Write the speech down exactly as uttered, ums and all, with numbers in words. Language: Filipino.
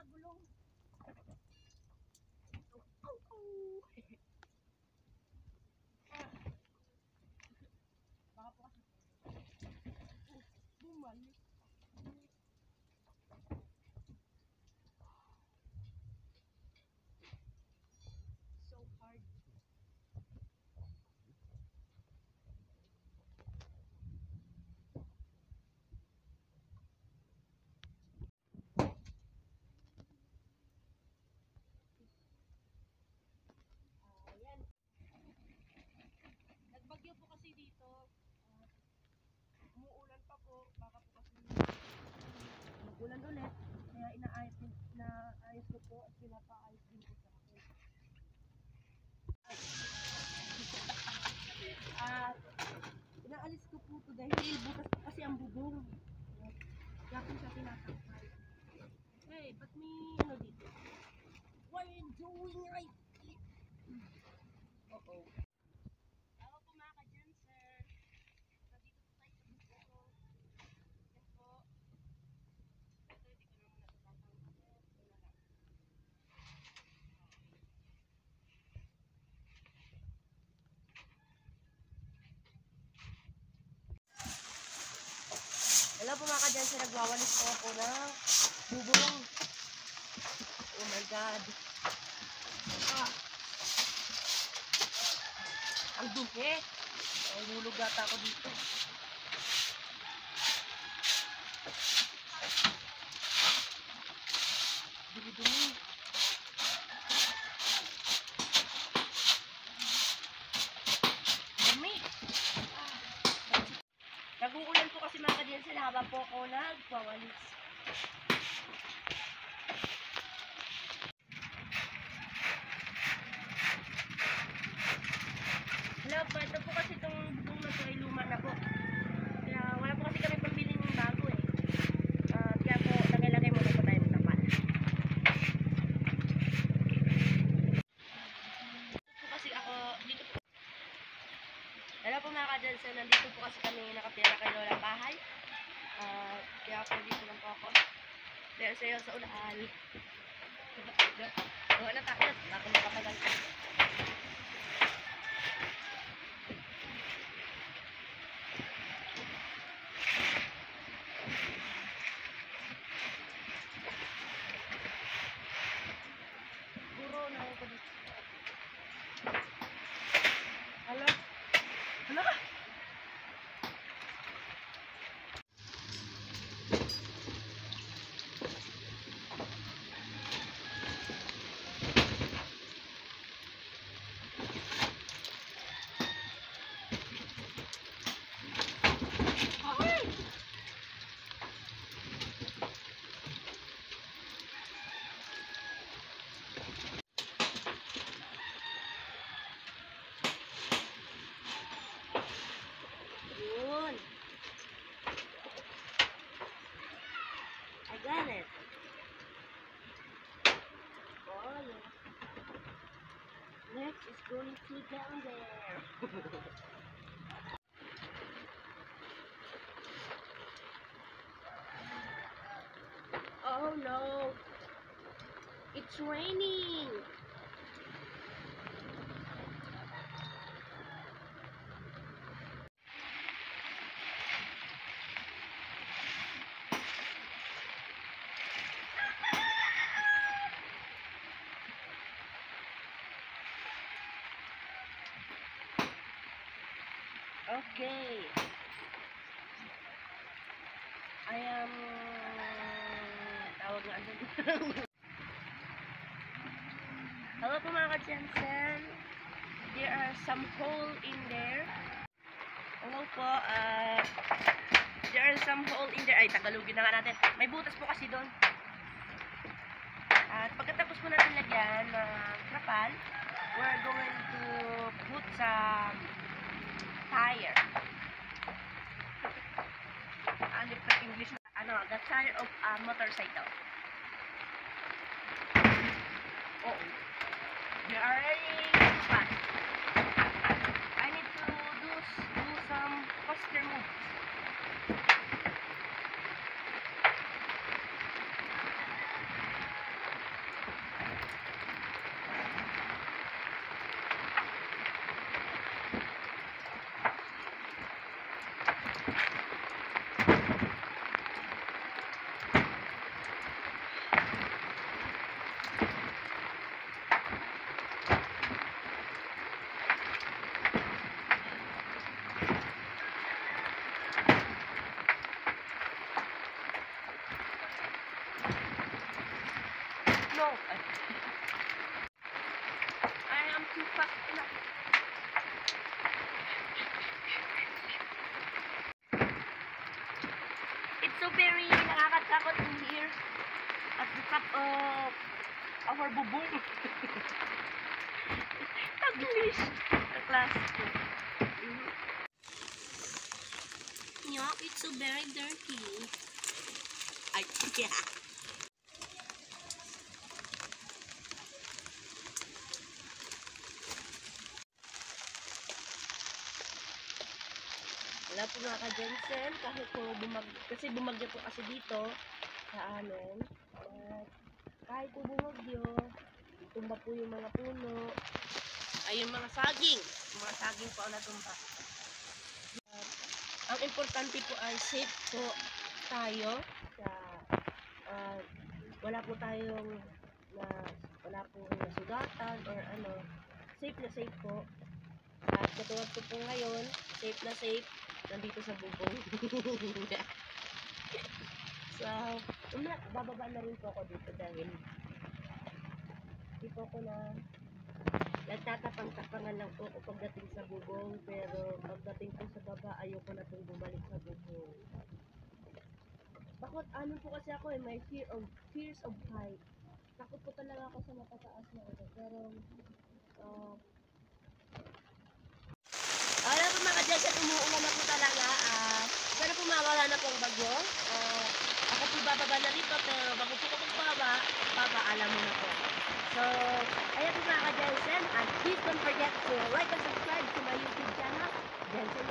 gulong. Oh, oh, oh. Baka po kasi. Oh, bumalik. So hard. Ayan. Nagbagyo po kasi dito. Uh, umuulan pa po. Baka po kasi mag-ulan ulit. Kaya inaayos, inaayos ko po at pinapaayos din po sa akin. At uh, inaalis ko po ito dahil butas po kasi ang bubong. Kaya po siya tinatangkay. Hey, ba't may ano dito? What are you doing right here? Uh-oh. Ako po mga ka-Janser. Nandito po tayo sa bubong. Yan po. Ito, hindi ko naman natatangkay. Ito na lang. Hello po mga ka-Janser. Nagwawalis po ako ng bubong. Oh my God. Ah. Ang duhe. Ang hulog ata ako dito. Dumi-dumi. Dumi. Ah. Nag-uulan po kasi mga ka-Janser habang po ako nagwawalis. Hello po, ito po kasi itong bubong na ito ay luma na po. Kaya wala po kasi kami pambili ng bago eh. Uh, kaya po, lagay-lagay muna po tayo ng tapal. Dito po kasi ako, dito po. Hello po mga ka-Janser, nandito po kasi kami nakapira kay Lola bahay. Uh, kaya po dito lang po ako. Kaya sayo sa ulaan. Gawa na tayo, baka makatagal ko. Puro na ako dito. Hala? Hala ka? Got it. Oh yeah. Next is going to down there. Oh no. It's raining. Okay. I am tawag nga ano. Hello po mga ka-Jansen. There are some hole in there. Hello po. Uh, there are some hole in there. Ay, Tagalogin na nga natin. May butas po kasi doon. At pagkatapos po natin lagyan ng uh, trapal, we're going to put some tire. Ano pa English na? Ano? The tire of a motorcycle. Oh, they are raining fast. I need to do, do some faster moves. puno. I am too fast na. It's so very nakakatakot in here at the top of our bubong. Taglish. The class ko. Mm-hmm. Yeah, it's so very dirty. Ay, yeah. Wala po mga ka-Jensen, kahit po bumag... Kasi bumagyo po kasi dito sa amin. At kahit po bumagyo, tumba po yung mga puno. Ay, yung mga saging. Yung mga saging po ang natumba. At ang importante po ay safe po tayo. Sa, uh, wala po tayong na, wala po nasugatan or ano. Safe na safe po. At katulad ko po ngayon, safe na safe. Nandito sa bubong. So, umla, bababa na rin po ako dito dahil hindi po ako na nagtatapang-tapangan lang po ako pagdating sa bubong, pero pagdating po sa baba, ayoko na pong bumalik sa bubong. Bakit ano po kasi ako eh, may fear of, fears of height. Takot po talaga ako sa matataas na ito, pero uh, wala po mga ka-Jensen, umuulan na po talaga. Uh, sana po mawala na po ang bagyo. Uh, ako po bababa na rito, pero bago po ako baba, papaalam mo na po. So, ayan po mga ka-Jensen, and please don't forget to like and subscribe to my YouTube channel, Jensen